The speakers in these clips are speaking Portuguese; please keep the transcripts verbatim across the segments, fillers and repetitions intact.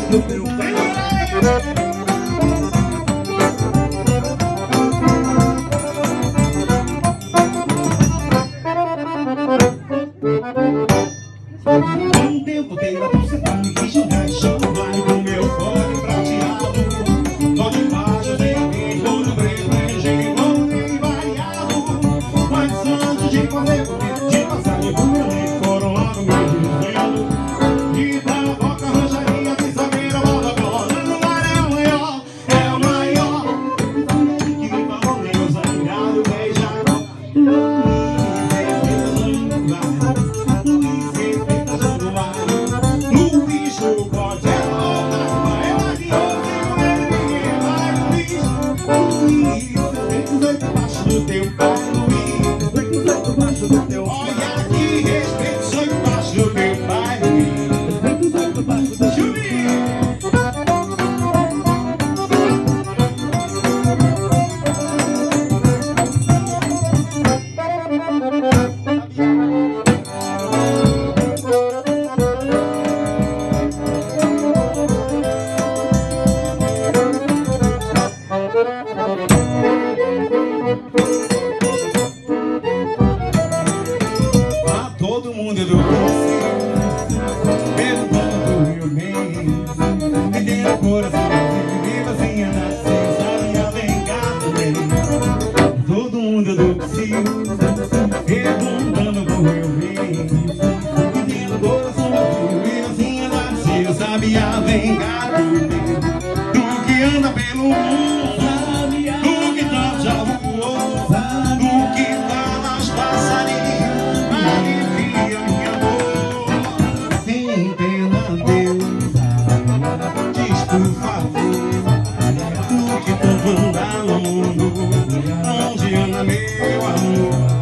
do teu pé. Um tempo inteiro a você me quis jogar e chamar com meu fone prateado. Lá de baixo sem vez, vou no brejo, vou nem variado. Mas antes de fazer bonito, de passar de bonito, foram lá no meu dizendo. E da boca roxaria de saber a bola bola. No mar é o maior, é o maior. Que me falou nem o zangado beijar. Do teu pai, Luiz, respeito os oito baixo do teu. Olha que respeito os oito baixo do teu pai, Luiz, respeito os oito baixo do teu. Todo mundo do Brasil, perguntando do meu bem, me deu coração, viva sem andar, sem sabia, vem cá também. Todo mundo do Brasil, perguntando do meu bem, me deu coração, viva sem andar, sem sabia, vem cá também. Tu que anda pelo mundo, tu que tá já voou, tu que tá nas passarinhas. Por favor, tu que tanto anda no mundo, onde anda meu amor?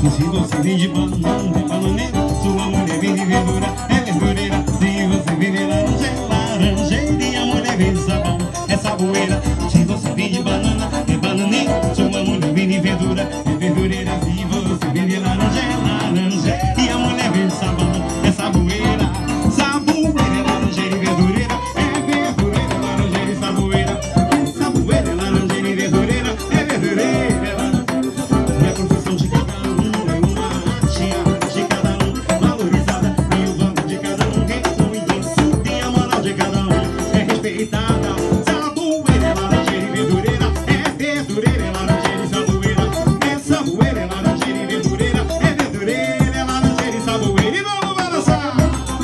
E se você vende banana, é bananeira. Sua mulher vende verdura, é verdureira. Se você vende laranja, é laranjeira. E a mulher vende sabão, é saboeira. Se você vende banana, é bananeira. Sua mulher vende verdura, é verdureira. Se você vende laranja, é laranjeira. E a mulher vende sabão, é saboeira. Saboeira é laranjeira e verdureira. É verdureira, laranjeira e saboeira. É saboeira, é laranjeira e verdureira. É verdureira, é laranjeira. E a profissão de cada um é uma arte, a arte de cada um valorizada. E o valor de cada um reconhecido. E a moral de cada um é respeitada. Saboeira é laranjeira e verdureira. É verdureira, é laranjeira e saboeira. É saboeira, é laranjeira e verdureira. É verdureira, é laranjeira e saboeira. E vamos balançar!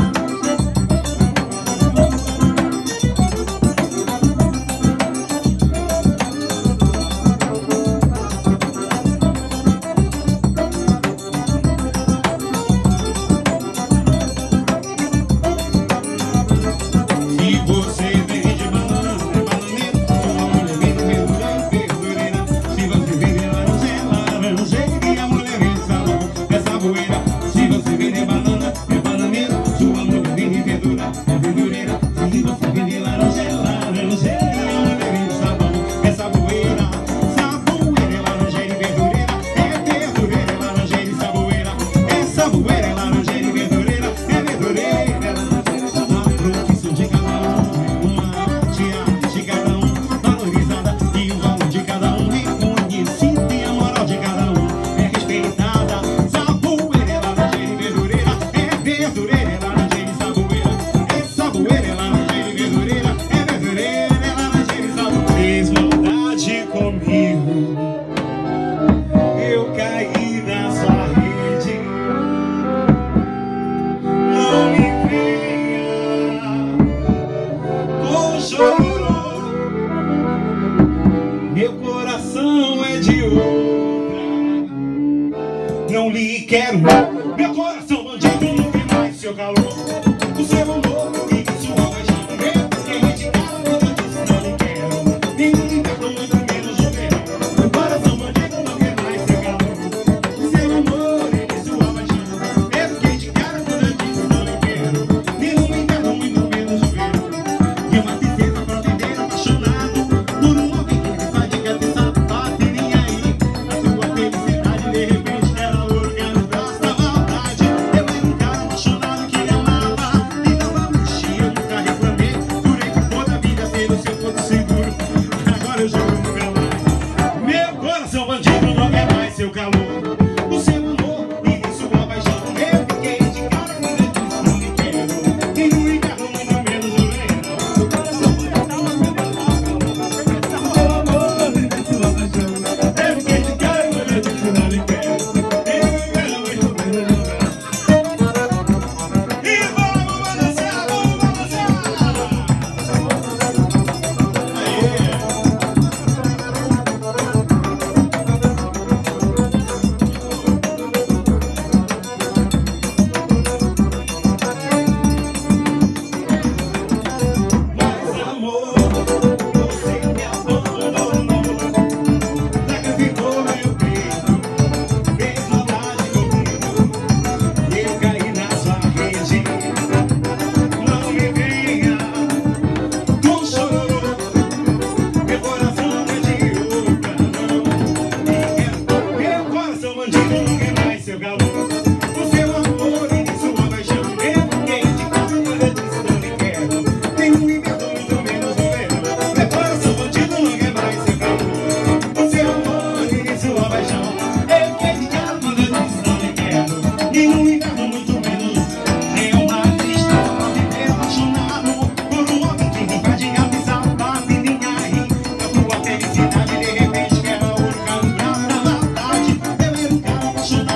Se você vende banana, é bananeira. Sua mulher vende verdura, é verdureira. Se você vende laranja, é laranjeira. E a mulher vende sabão, é saboeira. Se você vende banana, é bananeira. Sua mulher vende verdura, é verdureira. Se você vende laranja, é laranjeira. E a mulher vende sabão, é saboeira. Saboeira é laranjeira e verdureira. É verdureira, é laranjeira e saboeira. É saboeira, é laranjeira e verdureira. É verdureira, é laranjeira e saboeira. A profissão de cada um é uma arte, a arte de cada um valorizada. E o valor de cada um reconhecido. E a moral de cada um é respeitada. Saboeira é laranjeira e verdureira. É verdureira, é laranjeira e saboeira. É saboeira, é laranjeira e verdureira. É verdureira, é laranjeira e saboeira. Fez maldade comigo, eu caí na sua rede. Não me venha com choro, meu coração é de outra. Não lhe quero, meu coração bandido não tem mais seu calor. O seu amor e sua paixão, eu fiquei de cara quando eu disse não lhe quero. Nem inverno, muito menos o verão. Meu coração bandido não quer mais seu calor. O seu amor e sua paixão, eu fiquei de cara quando eu disse não lhe quero. Nem no inverno, muito menos o verão. E uma tristeza pra viver apaixonado por um homem que me faz de cabeça bate nem aí. A sua felicidade de repente era ouro que era no braço da maldade. Eu era um cara apaixonado que amava e dava luxo. Eu nunca reclamei, durei por toda a vida ser o seu ponto seguro. Agora eu jogo no meu lar. Meu coração bandido não quer mais seu calor. O seu amor e sua paixão, eu fiquei de cara quando eu disse não lhe quero. Nem no inverno, muito menos o verão. Meu coração bandido não quer mais seu calor. O seu amor e sua paixão, eu fiquei de cara quando eu disse não lhe quero. Nem no inverno, muito menos o verão. E vamos balançar, vamos balançar. Aê. Mas amor, você me abandonou, sacrificou meu peito, fez maldade comigo, eu caí na sua rede. Não me venha com choro, meu coração é de outra, não. Meu coração bandido não quer mais seu calor. O seu amor e sua paixão, eu fiquei de cara quando eu disse não lhe quero. Nem no inverno, muito menos no verão. Meu coração bandido não quer mais seu calor. O seu amor e sua paixão, eu fiquei de cara quando eu disse não lhe quero. Nem no inverno, muito menos. É uma tristeza pra viver apaixonado por um homem que me faz de amizade, bate nem aí. A tua felicidade de repente quebra ouro, cai no braço da maldade. Eu era um cara apaixonado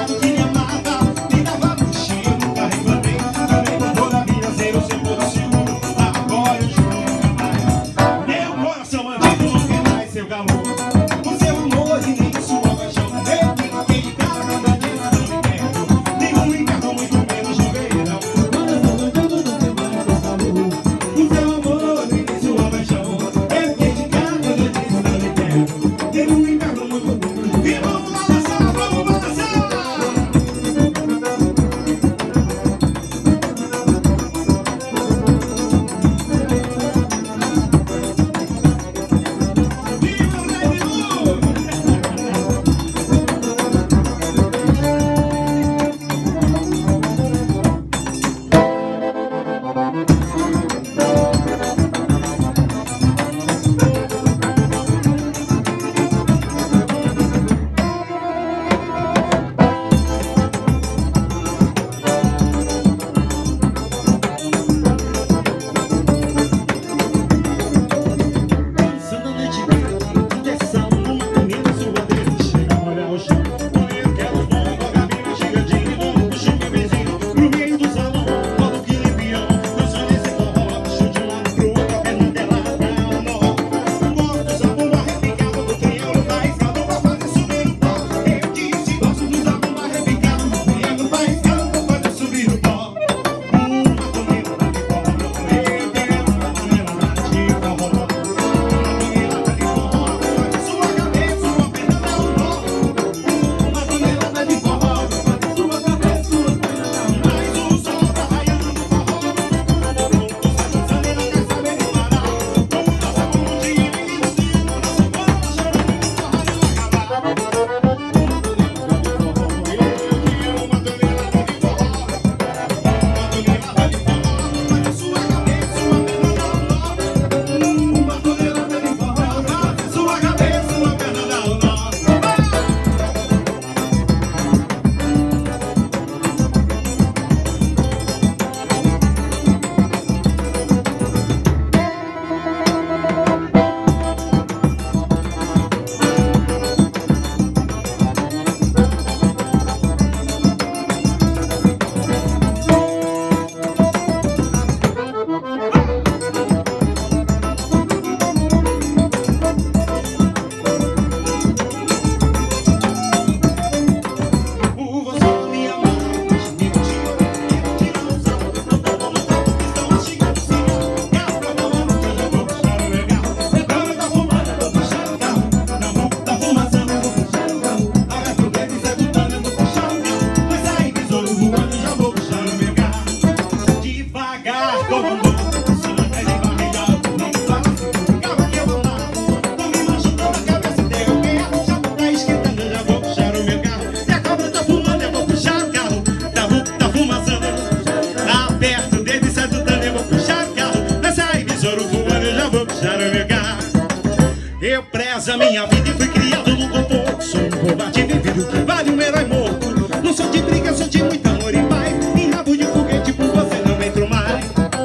vale um herói morto. Não sou de briga, sou de muito amor e paz. Em rabo de foguete por você não entro mais.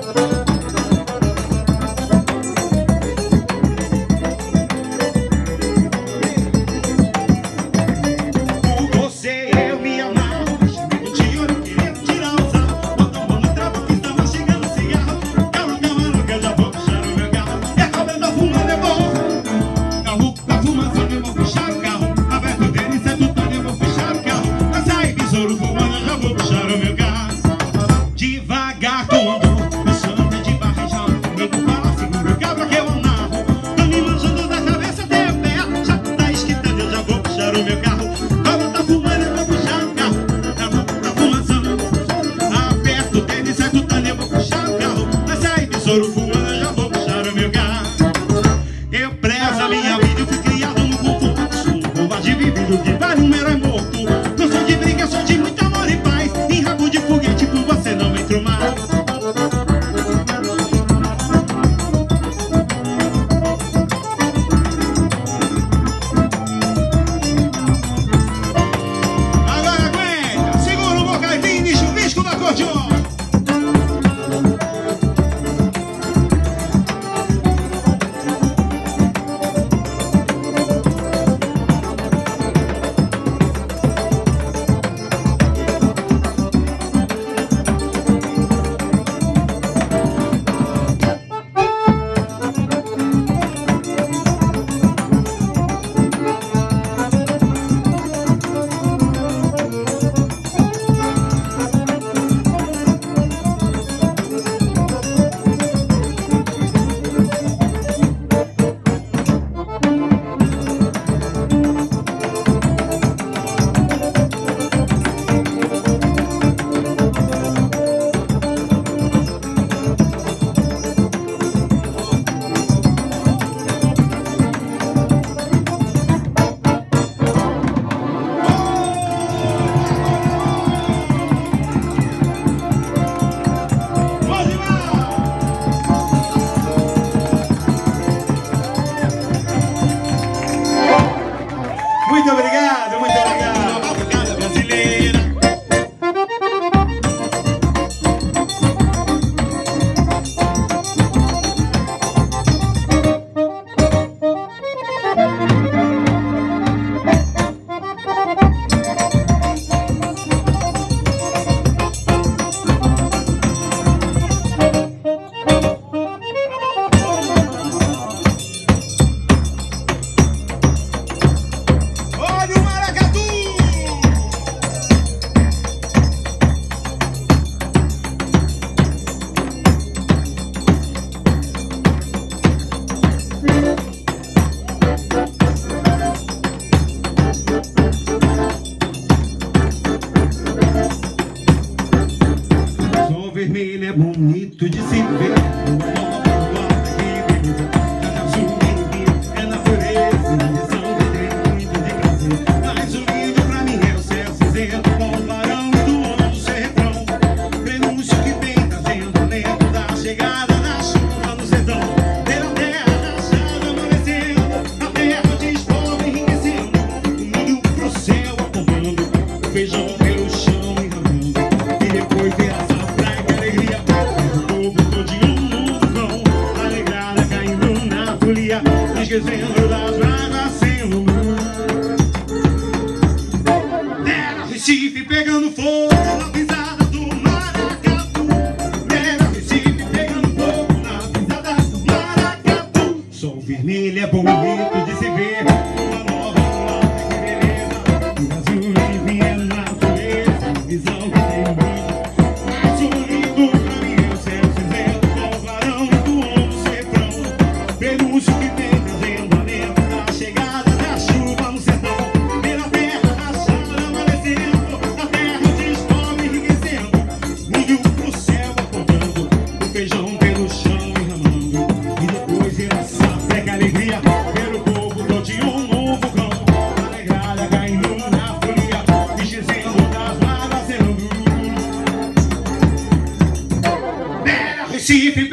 Por você eu me amarro, chego de olho querendo tirar o sarro. Bota a mão no travo que estava chegando cigarro. Calma, calma, não que eu já vou puxar o meu carro. E a cobra tá fumando, eu vou. Carro tá fumando, eu vou puxar o carro. Aberto dele, cê tutano, eu vou fechar o carro. Vai sair besouro fumando, eu já vou puxar o meu carro. Devagar quando o som é de barrejão, nego fala, segura o cabra que eu amarro. Tô me manjando da cabeça até o pé. Já tá esquentando, eu já vou puxar o meu carro. Cobra tá fumando, eu vou puxar o carro. Carro tá fumando, aperto dele, sai tutano, eu vou puxar o carro. Vai sair besouro fumando, eu já vou puxar o meu carro. Eu prezo a minha vida, eu fui criado no conforto. Sou um covarde vivido que vale um herói morto. Não sou de briga, sou de muito amor e paz. Em rabo de foguete por você não entro mais. Agora aguenta, segura o bocadinho e chuvisco da cordiona. Muito obrigado, muito obrigado. Cavalgada brasileira. Olha o maracatu! Sol vermelho é bonito de se ver. Feijão pelo chão e ramando. E depois ver a safra e alegria. O povo todinho no vulcão, alegrada caindo na folia, esquecendo das águas sem rumo. Era Recife pegando fogo na pisada do maracatu. Era Recife pegando fogo na pisada do maracatu. Sol vermelho é bonito de se ver. Uma nova lata, que beleza. O azul vinha na natureza, visão que tem um brilho. Mais bonito pra mim é o céu cinzento, com o clarão do ombro cefrão. Prenúncio que vem trazendo alento da chegada da chuva no sertão. Pela terra rachada amanecendo, a terra descobre enriquecendo. Milho pro céu apontando, o feijão pelo chão e ramando. E depois ver a safra que alegria, pelo povo todinho no vulcão, alegrada caindo na folia, esquecendo das mágoas sendo. Era Recife